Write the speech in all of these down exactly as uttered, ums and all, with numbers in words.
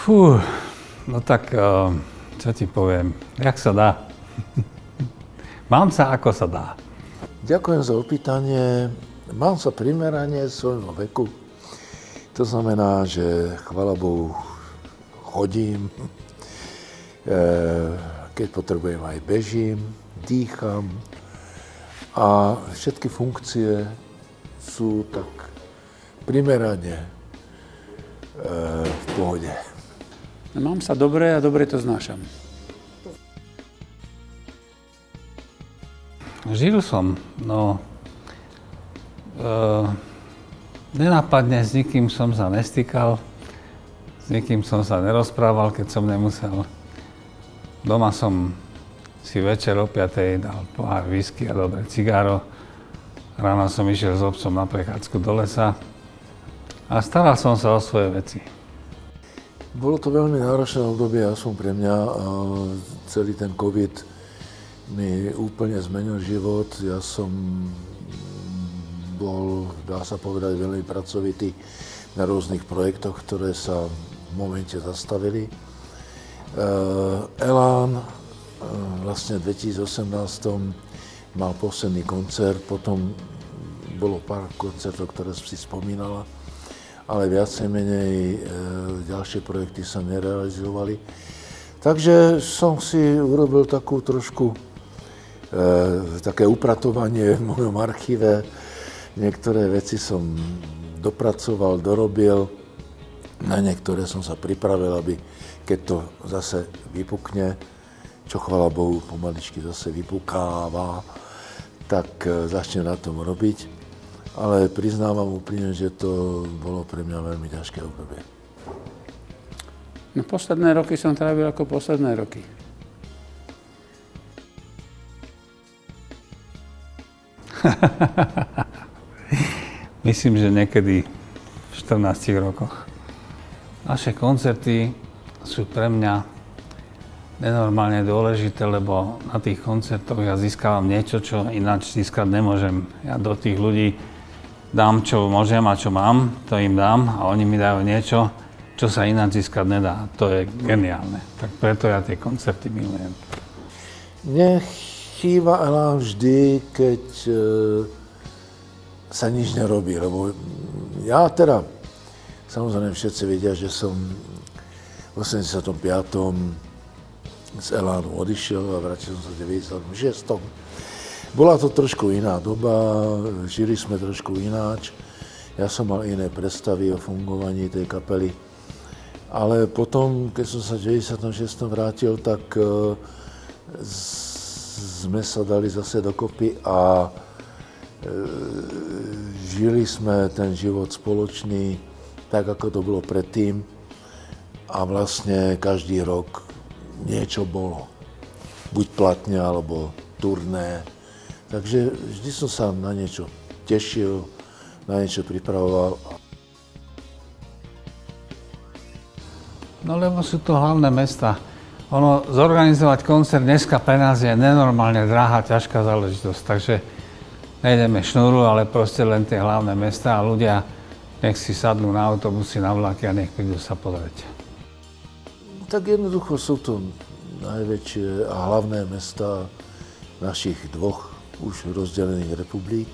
Fú, no tak, čo ti poviem, jak sa dá. Mám sa, ako sa dá. Ďakujem za opýtanie. Mám sa primerane svojmu veku. To znamená, že chvála Bohu chodím, keď potrebujem aj bežím, dýcham a všetky funkcie sú tak primerane v pohode. Mám sa dobre a dobre to znášam. Žil som, no, e, nenápadne s nikým som sa nestýkal, s nikým som sa nerozprával, keď som nemusel. Doma som si večer o piatej dal pohár whisky a dobré cigáro. Ráno som išiel s otcom na prechádzku do lesa a staral som sa o svoje veci. Bolo to veľmi náročné obdobie, aspoň pre mňa. Celý ten COVID mi úplne zmenil život. Ja som bol, dá sa povedať, veľmi pracovitý na rôznych projektoch, ktoré sa v momente zastavili. Elán vlastne v dvetisícosemnásť mal posledný koncert, potom bolo pár koncertov, ktoré si spomínala, ale viacej menej e, ďalšie projekty sa nerealizovali. Takže som si urobil takú trošku e, také upratovanie v mojom archíve. Niektoré veci som dopracoval, dorobil, na niektoré som sa pripravil, aby keď to zase vypukne, čo chvála Bohu pomaličky zase vypukáva, tak začne na tom robiť. Ale priznávam úprimne, že to bolo pre mňa veľmi ťažké obdobie. No posledné roky som trávil ako posledné roky. Myslím, že niekedy v štrnástich rokoch. Naše koncerty sú pre mňa nenormálne dôležité, lebo na tých koncertoch ja získavam niečo, čo ináč získať nemôžem. Ja do tých ľudí dám, čo môžem a čo mám, to im dám a oni mi dajú niečo, čo sa ináč získať nedá. To je geniálne. Tak preto ja tie koncerty milujem. Mne chýba elán vždy, keď e, sa nič nerobí, lebo ja teda, samozrejme všetci vedia, že som v osemdesiatom piatom z Elánu odišiel a vrátil som sa v deväťdesiatom šiestom Bola to trošku iná doba, žili sme trošku ináč. Ja som mal iné predstavy o fungovaní tej kapely. Ale potom, keď som sa v deväťdesiatom šiestom vrátil, tak uh, sme sa dali zase dokopy a uh, žili sme ten život spoločný, tak ako to bolo predtým. A vlastne každý rok niečo bolo. Buď platňa, alebo turné. Takže vždy som sa na niečo tešil, na niečo pripravoval. No lebo sú to hlavné mesta. Ono, zorganizovať koncert dneska pre nás je nenormálne drahá, ťažká záležitosť. Takže nejdeme šnúru, ale proste len tie hlavné mesta a ľudia nech si sadnú na autobusy, na vlaky a nech prídu sa pozrieť. Tak jednoducho sú to najväčšie a hlavné mestá našich dvoch už rozdelených republik.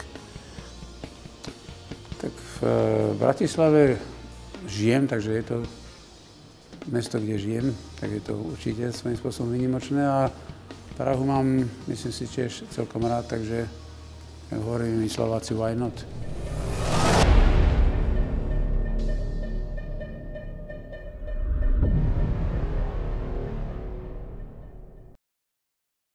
Tak v Bratislave žijem, takže je to mesto, kde žijem, tak je to určite svojím spôsobom výnimočné a Prahu mám, myslím si, tiež celkom rád, takže hovoríme my Slováci, why not?